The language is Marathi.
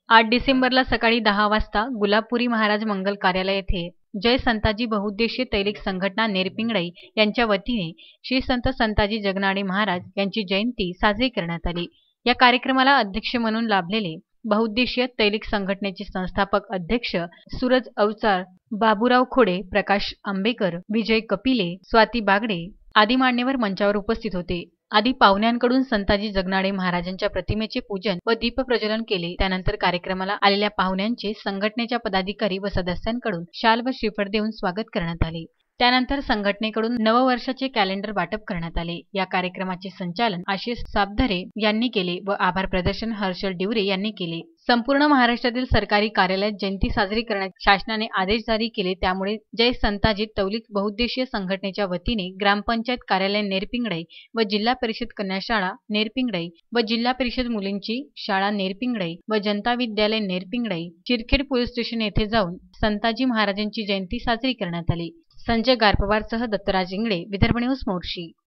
8 डिसेंबरला सकाळी 10 वाजता गुलाबपुरी महाराज मंगल कार्यालय येथे जय संताजी बहुउद्देशीय तैलिक संघटना नेरपिंगळई यांच्या वतीने श्री संत संताजी जगनाडे महाराज यांची जयंती साजरी करण्यात आली। या कार्यक्रमाला अध्यक्ष म्हणून लाभलेले बहुउद्देशीय तैलिक संघटनेचे संस्थापक अध्यक्ष सूरज अवचार, बाबूराव खोडे, प्रकाश आंबेकर, विजय कपिले, स्वाती बागडे आदी मान्यवर मंचावर उपस्थित होते। आदी पाहुण्यांकडून संताजी जगनाडे महाराजांच्या प्रतिमेचे पूजन व दीपप्रज्वलन केले। त्यानंतर कार्यक्रमाला आलेल्या पाहुण्यांचे संघटनेच्या पदाधिकारी व सदस्यांकडून शाल व श्रीफळ देऊन स्वागत करण्यात आले। त्यानंतर संघटनेकडून नववर्षाचे कॅलेंडर वाटप करण्यात आले। या कार्यक्रमाचे संचालन आशिष सापधरे यांनी केले व आभार प्रदर्शन हर्षल डिवरे यांनी केले। संपूर्ण महाराष्ट्रातील सरकारी कार्यालयात जयंती साजरी करण्याचे शासनाने आदेश जारी केले। त्यामुळे जय संताजी तौलिक बहुउद्देशीय संघटनेच्या वतीने ग्रामपंचायत कार्यालय नेरपिंगळई व जिल्हा परिषद कन्या शाळा नेरपिंगळई व जिल्हा परिषद मुलींची शाळा नेरपिंगळई व जनता विद्यालय नेरपिंगळई चिरखेड पोलीस स्टेशन येथे जाऊन संताजी महाराजांची जयंती साजरी करण्यात आली। संजय गारपवारसह दत्तराज इंगळे, विदर्भ न्यूज, मोर्शी।